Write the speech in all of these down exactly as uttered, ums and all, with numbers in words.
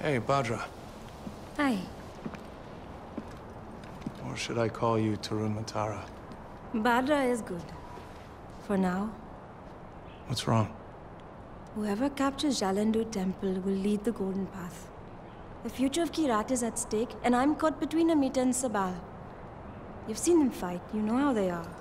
Hey, Bhadra. Hi. Or should I call you Tarun Matara? Bhadra is good. For now. What's wrong? Whoever captures Jalandur Temple will lead the Golden Path. The future of Kyrat is at stake, and I'm caught between Amita and Sabal. You've seen them fight, you know how they are.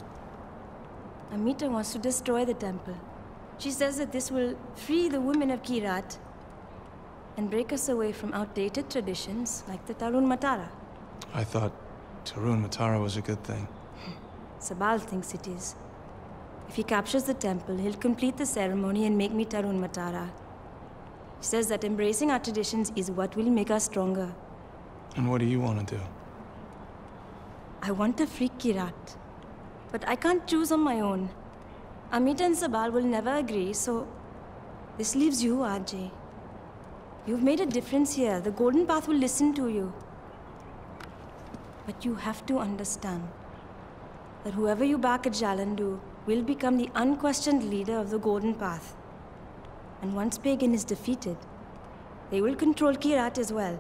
Amita wants to destroy the temple. She says that this will free the women of Kyrat and break us away from outdated traditions like the Tarun Matara. I thought Tarun Matara was a good thing. Sabal thinks it is. If he captures the temple, he'll complete the ceremony and make me Tarun Matara. He says that embracing our traditions is what will make us stronger. And what do you want to do? I want to free Kyrat. But I can't choose on my own. Amita and Sabal will never agree, so... this leaves you, R J. You've made a difference here. The Golden Path will listen to you. But you have to understand that whoever you back at Jalandur will become the unquestioned leader of the Golden Path. And once Pagan is defeated, they will control Kyrat as well.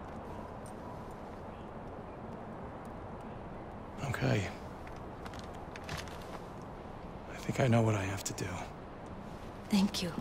Okay. I think I know what I have to do. Thank you.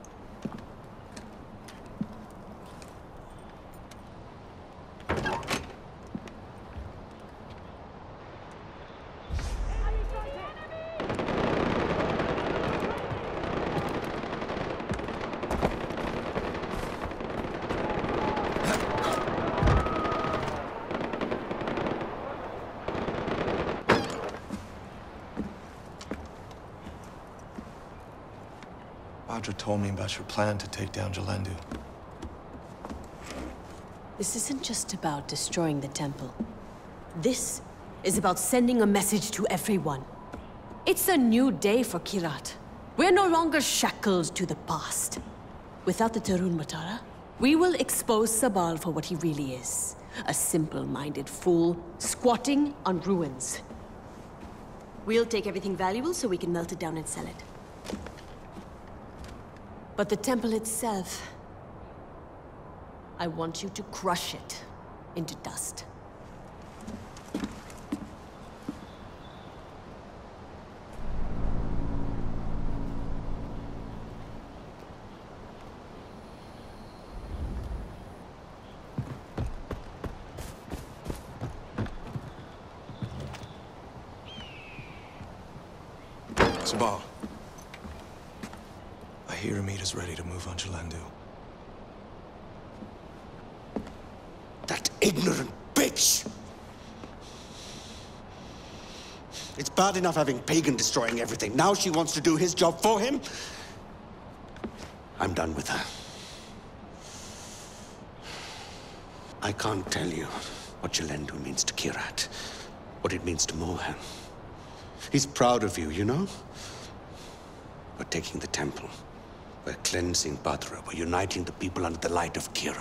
Bhadra told me about your plan to take down Jalandur. This isn't just about destroying the temple. This is about sending a message to everyone. It's a new day for Kyrat. We're no longer shackled to the past. Without the Tarun Matara, we will expose Sabal for what he really is. A simple-minded fool, squatting on ruins. We'll take everything valuable so we can melt it down and sell it. But the temple itself... I want you to crush it into dust. Sabal. I hear Amita's ready to move on Jalandur. That ignorant bitch! It's bad enough having Pagan destroying everything. Now she wants to do his job for him? I'm done with her. I can't tell you what Jalandur means to Kyrat, what it means to Mohan. He's proud of you, you know? We're taking the temple. We're cleansing Bhadra. We're uniting the people under the light of Kira.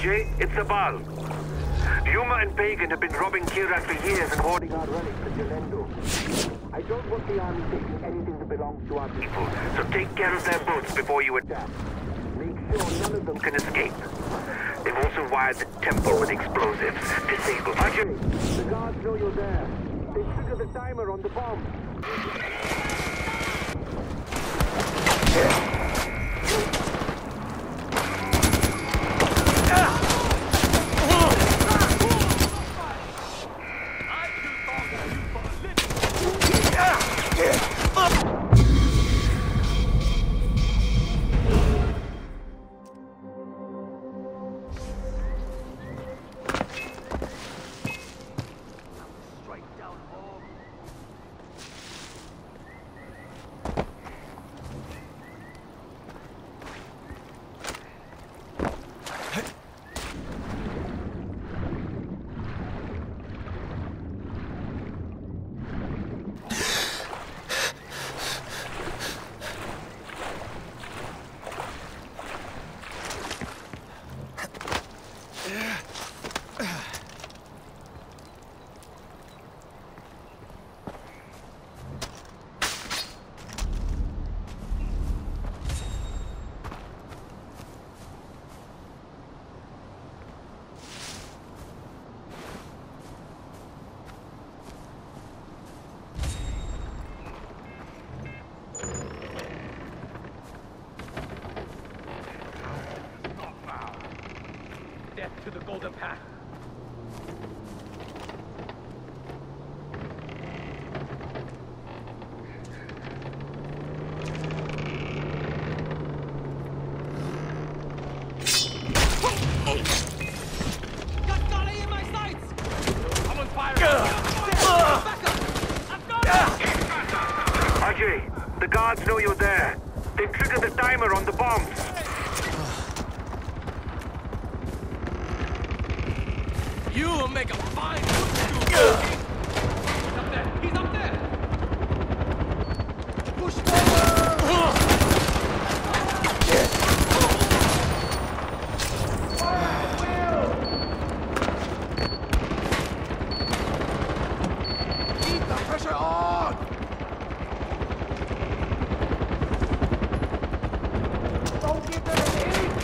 Ajay, it's Sabal. Yuma and Pagan have been robbing Kyrat for years and hoarding our relics at Jalendo. I don't want the army taking anything that belongs to our people, so take care of their boats before you attack. Make sure none of them can escape. They've also wired the temple with explosives. Disable. Ajay, the guards know you're there. They trigger the timer on the bomb. To the Golden Path. Got Charlie in my sights! I'm on fire! Ajay, the guards know you're there. They've triggered the timer on the bombs. You will make a fine footstool. He's up there! He's up there! Push forward! Keep the pressure on! Don't give them an inch!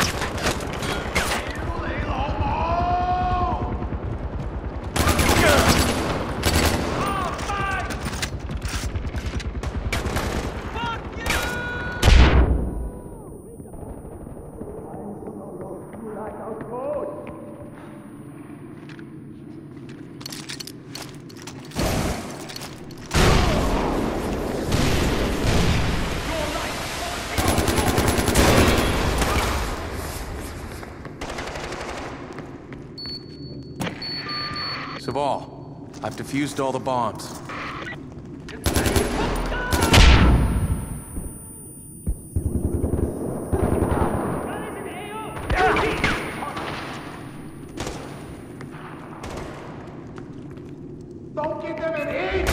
Sabal, I've defused all the bombs. Don't give them an inch!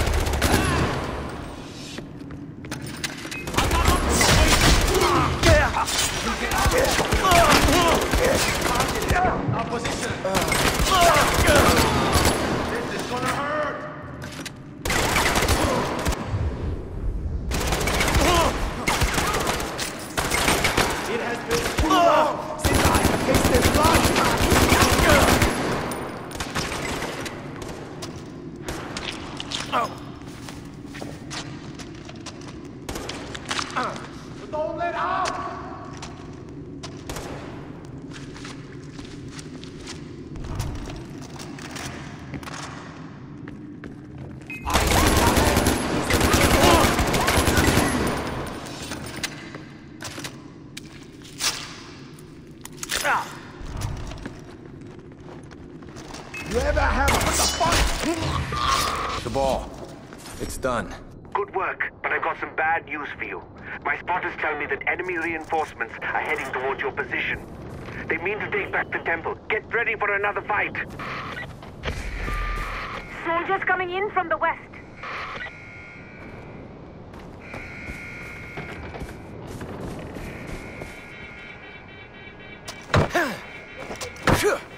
Opposition! This is gonna hurt! It has been too long since I have tasted blood! Don't let out! You ever have what the fuck? The ball. It's done. Good work, but I've got some bad news for you. My spotters tell me that enemy reinforcements are heading towards your position. They mean to take back the temple. Get ready for another fight. Soldiers coming in from the west. Sure.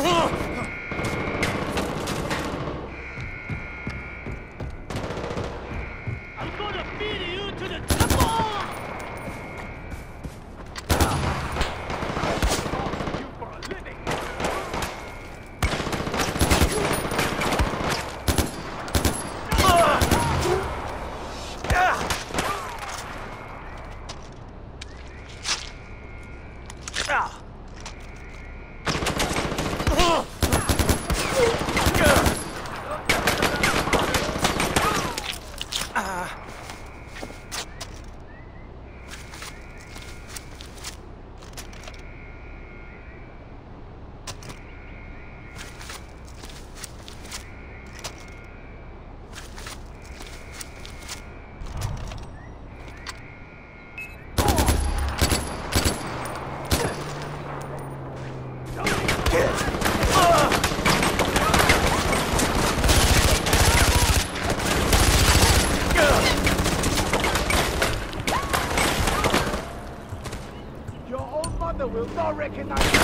I'm gonna feed you to the temple! You for a living! Your own mother will not recognize you.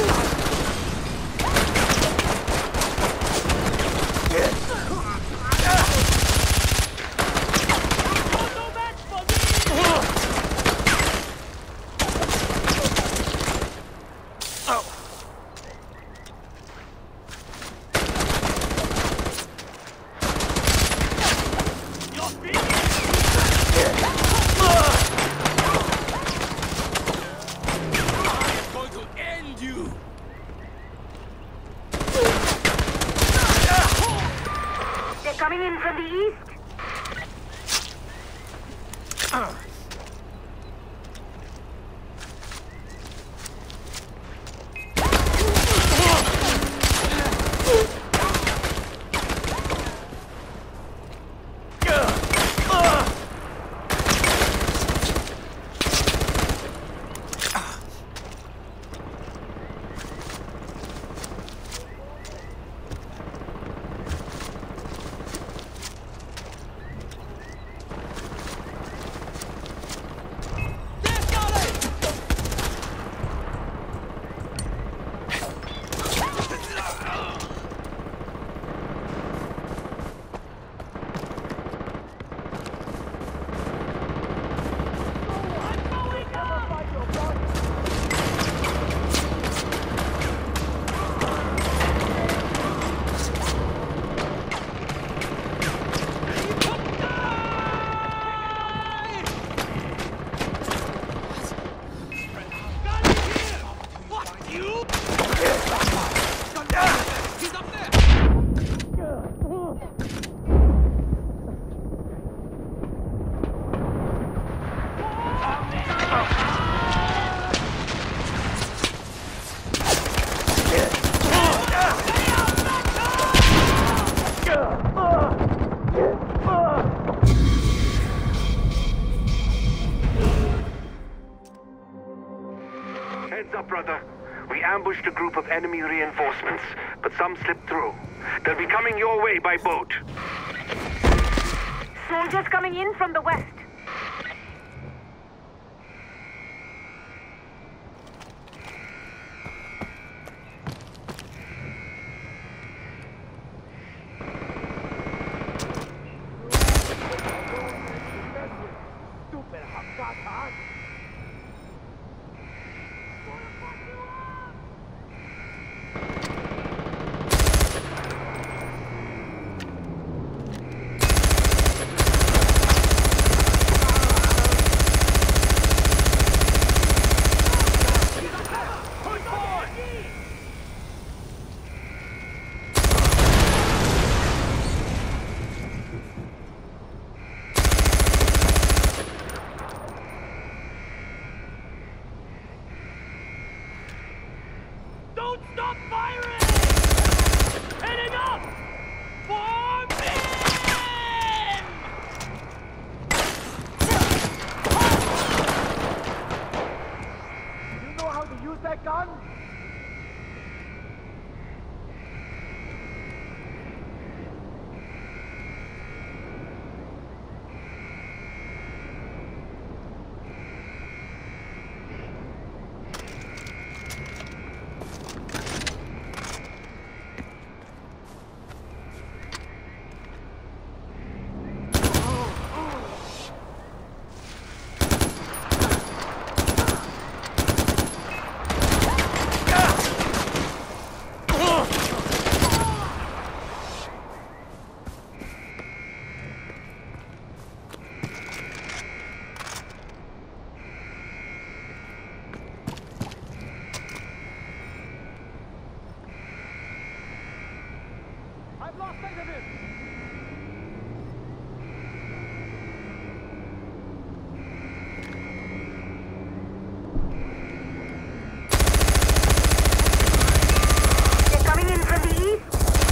Coming in from the east. Heads up, brother. We ambushed a group of enemy reinforcements, but some slipped through. They'll be coming your way by boat. Soldiers coming in from the west. Stupid Hakata. Don't stop firing! Heading up! Form in! You know how to use that gun? I've lost sight of him! They're coming in from the east.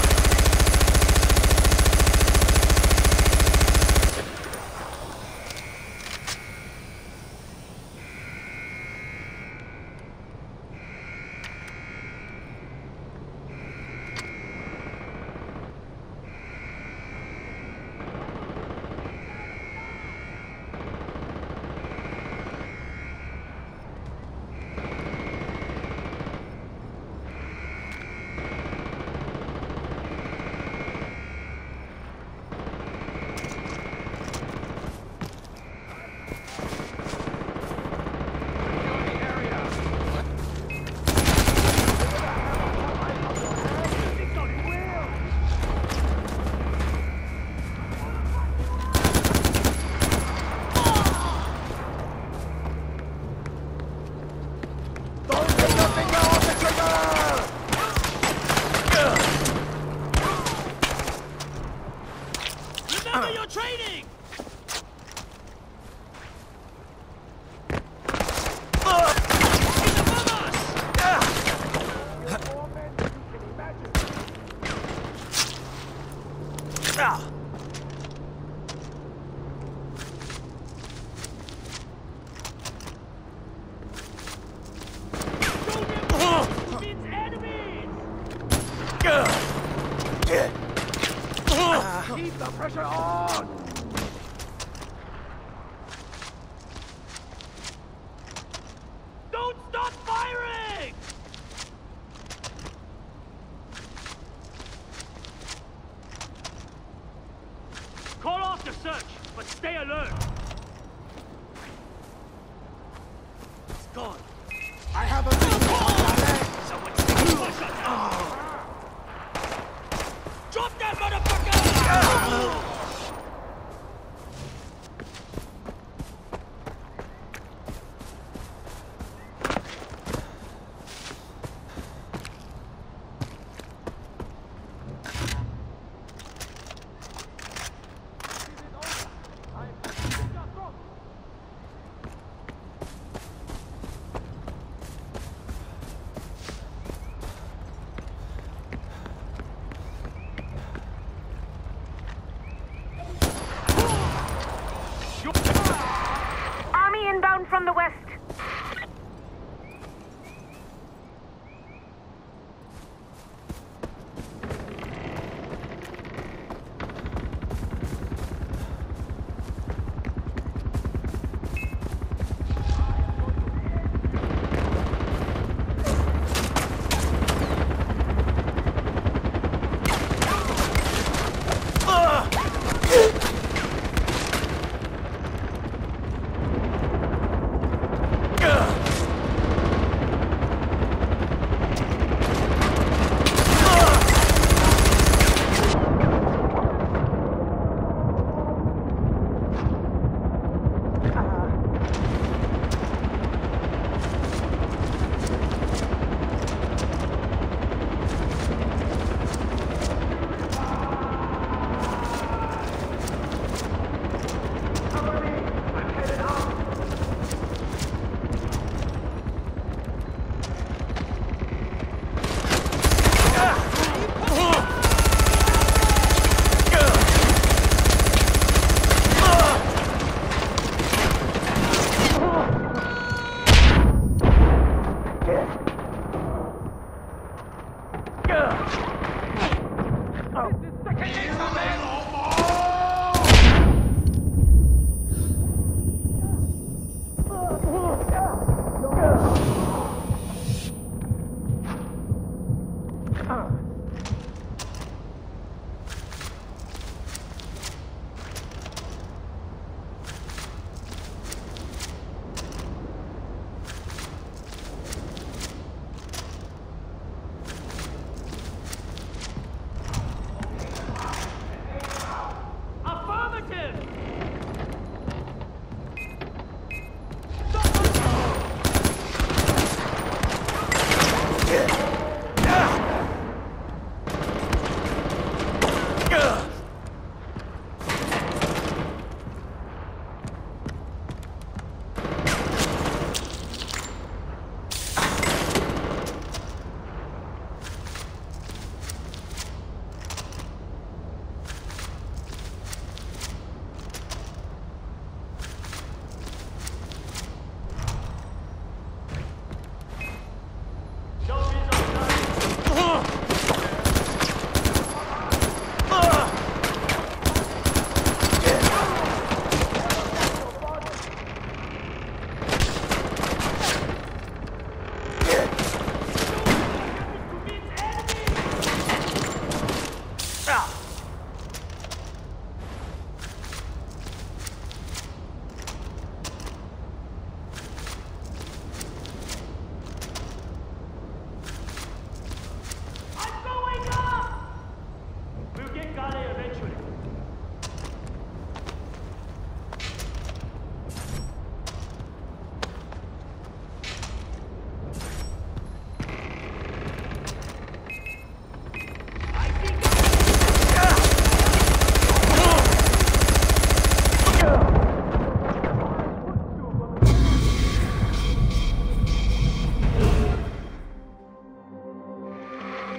Remember your training! He's above us! It means enemies! Keep the pressure on! Don't stop firing! Call off the search, but stay alert. It's gone. I have a visual! Someone take a shot. Drop that motherfucker! Army inbound from the west.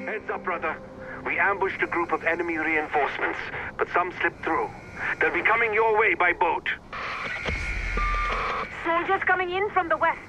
Heads up, brother. We ambushed a group of enemy reinforcements, but some slipped through. They'll be coming your way by boat. Soldiers coming in from the west.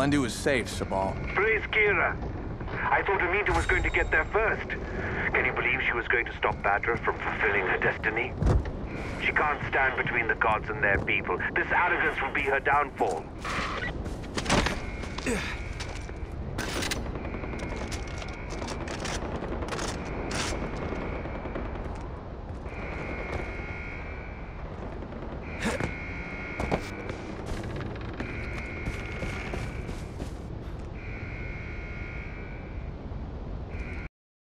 Jilendu is safe, Sabal. Praise Kira. I thought Amita was going to get there first. Can you believe she was going to stop Badra from fulfilling her destiny? She can't stand between the gods and their people. This arrogance will be her downfall.